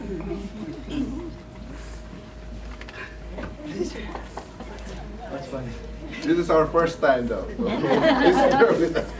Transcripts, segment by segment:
What's funny? This is our first time, though. Please bear with us.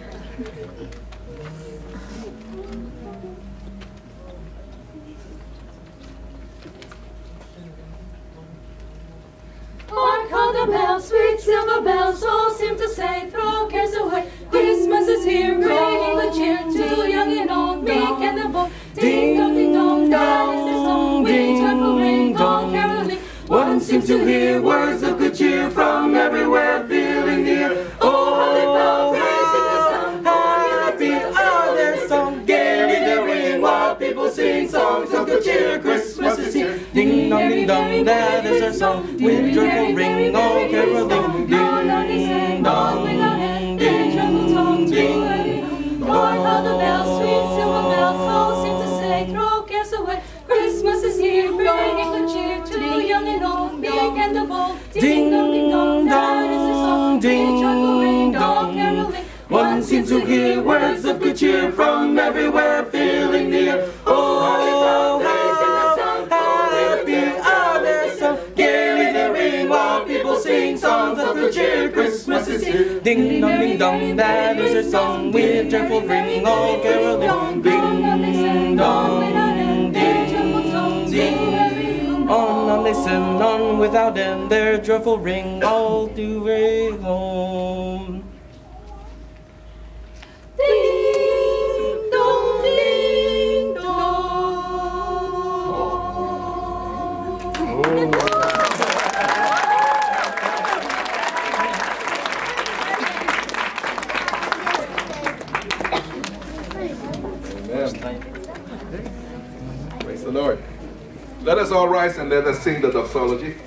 Hark how the bells, sweet silver bells, all seem to say, throw cares away. Christmas is here, bringing good cheer to young and old, meek and the bold. Ding dong, ding dong, that is their song, with joyful ring, all caroling. One seems to hear words of good cheer from everywhere, filling the air. Oh, how they bow, praising the sun, happy are their song. Gaily they ring while people sing songs of good cheer. Christmas is here. Ding dong, that is our song, with joyful ring, all caroling. Ding dong, their joyful tongue to every. Lord, how the bells, sweet silver bells, all seem to say, throw cares away. Christmas is here, bringing good cheer to young and old, meek and the bold. Ding dong, that is the song, with joyful ring, all caroling. One seems to hear words of good cheer from everywhere, filling the air. Oh, praising the sun, happy are their song. Gaily they ring while people sing songs of good cheer. Christmas is here. ding dong, that is our song, with joyful ring, all caroling. Ding dong, on and listen on without end, their joyful ring all the way home. Ding dong, ding dong. Amen. Praise the Lord. Let us all rise and let us sing the doxology.